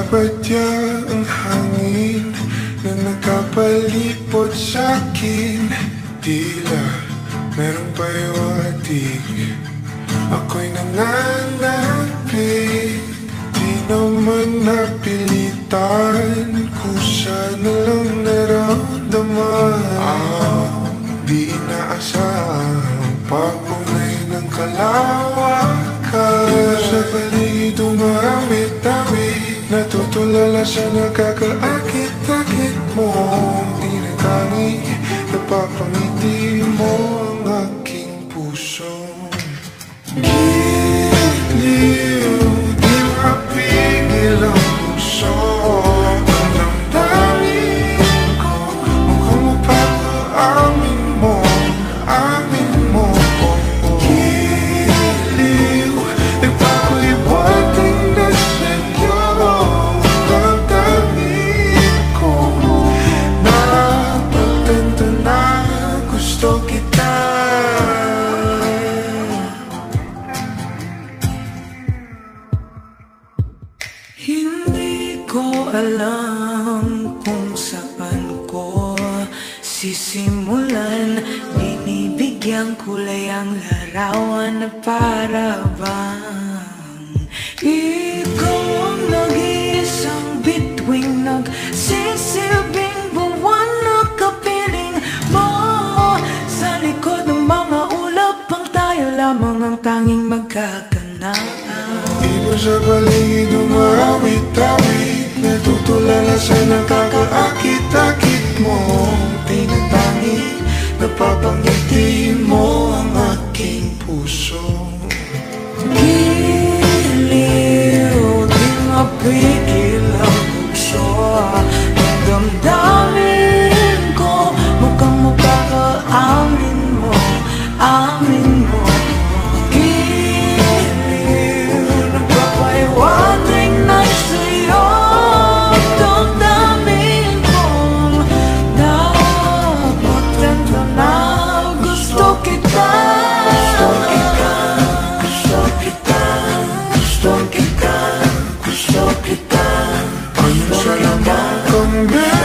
Nababadya ang hangin na nakapalipot sa'kin. Tila merong pahiwatig, ako'y nanganapit. Di naman napilitan, kusa na lang naramdaman. Di inaasahan pag-unay ng kalawakan. Dito sa paligid dumamit-damit, natutulala sa nakakaakit-akit mo. Tinatangi, napapangiti mo ang aking puso. Giliw, di mapigil ang puso. Ang damdamin ko, mukhang mapapaamin mo, amin mo. Giliw, nagpapaliwanag na sa'yo. Ang damdamin ko, napagtanto na gusto kita. Hindi ko alam kung saan ko sisimulan. Binibigyan kulay ang larawan na para bang ikaw ang nag-iisang bituing nagsisilbing buwan na kapiling mo. Sa likod ng mga ulap ang tayo lamang ang tanging magkaganap. Dito sa paligid dumawit-awit, natutulala sa nakakaakit-akit mo. Tinatangi, napapangiti mo ang aking puso. Giliw, di mapigil ang puso. Ang damdamin ko, mukhang mapapaamin mo, amin mo. Ano sa lamang kang